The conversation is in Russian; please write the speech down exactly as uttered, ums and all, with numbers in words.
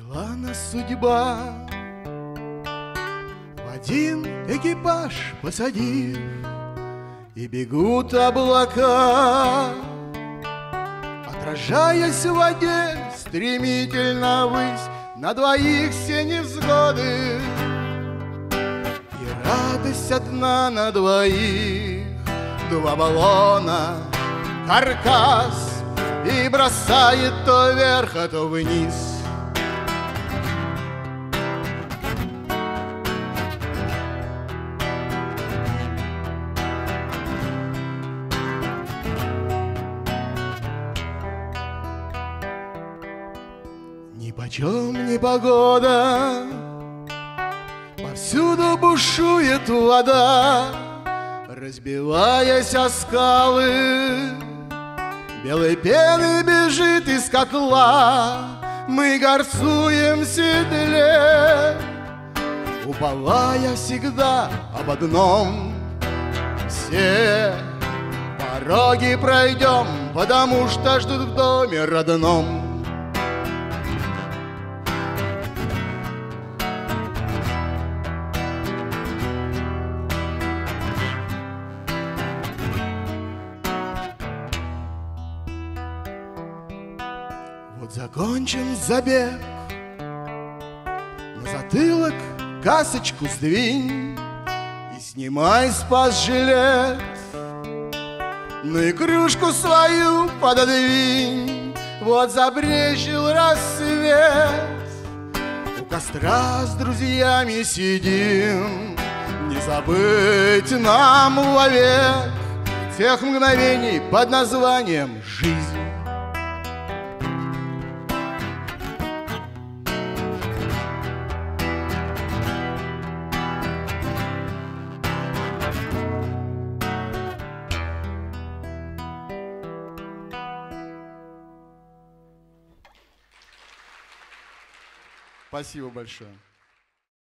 Свела нас судьба в один экипаж посадив, и бегут облака, отражаясь в воде стремительно ввысь, на двоих все невзгоды и радость одна на двоих. Два баллона, каркас, и бросает то вверх, а то вниз. Нипочем не погода, повсюду бушует вода, разбиваясь о скалы, белой пены бежит из котла. Мы горцуем в седле, уповая всегда об одном: все пороги пройдем, потому что ждут в доме родном. Вот закончен забег, на затылок касочку сдвинь и снимай спас-жилет, ну и кружку свою пододвинь. Вот забрезжил рассвет, у костра с друзьями сидим, не забыть нам вовек тех мгновений под названием жизнь. Спасибо большое.